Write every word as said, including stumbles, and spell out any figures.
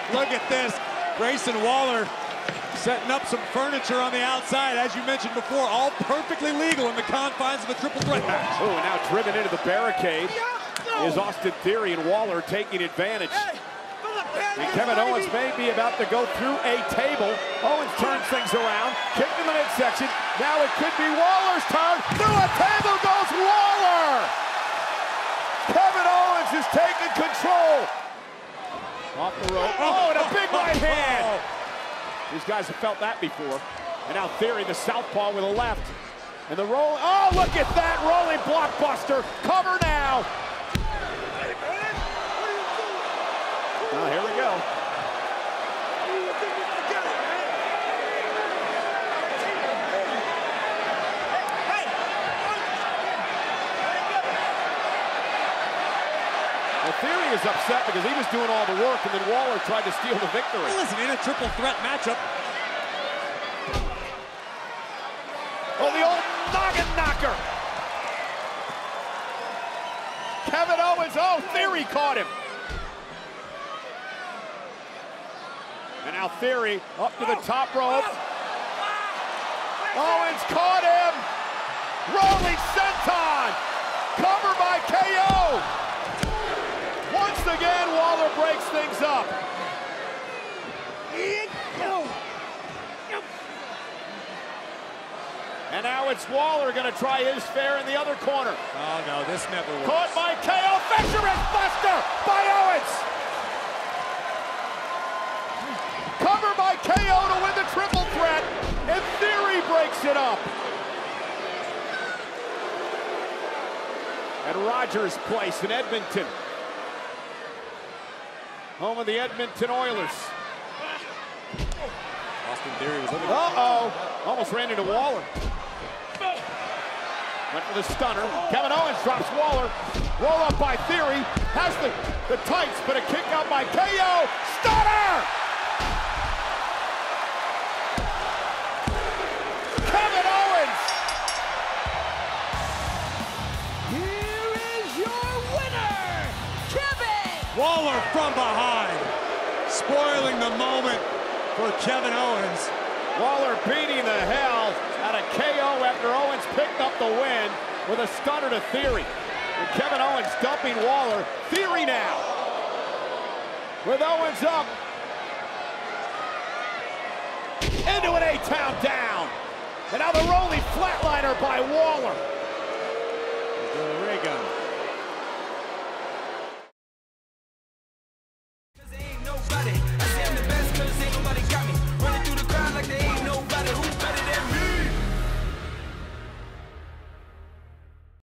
Look at this. Grayson Waller setting up some furniture on the outside, as you mentioned before, all perfectly legal in the confines of a triple threat match. Oh, and now driven into the barricade is Austin Theory, and Waller taking advantage. And Kevin Owens may be about to go through a table. Owens turns things around, kick in the midsection. Now it could be Waller's turn. Through a table goes Waller! Kevin Owens is taking control. Off the rope. Oh, and a big right hand. These guys have felt that before. And now Theory, the southpaw with a left. And the roll. Oh, look at that rolling blockbuster. Cover now. Oh, here we go. Well, Theory is upset because he was doing all the work, and then Waller tried to steal the victory. Well, listen, in a triple threat matchup. Oh, the old noggin knocker. Kevin Owens, oh, Theory caught him. And now Theory up to the top rope. Owens caught him. Rolling senton. Cover by K O. Once again, Waller breaks things up. And now it's Waller going to try his fare in the other corner. Oh, no, this never works. Caught by K O. Fisherman's Buster by Owens. Cover by K O to win the triple threat. And Theory breaks it up. At Rogers Place in Edmonton, home of the Edmonton Oilers. Austin Theory was looking. Uh-oh. Almost ran into Waller. Went for the stunner. Kevin Owens drops Waller. Roll up by Theory. Has the, the tights, but a kick out by K O. Stunner! Kevin Owens! Here is your winner, Kevin! Waller from behind, spoiling the moment for Kevin Owens. Waller beating the hell out of K O after Owens picked up the win with a stunner to Theory. And Kevin Owens dumping Waller. Theory now with Owens up. Into an A-town down. And now the rolling flatliner by Waller.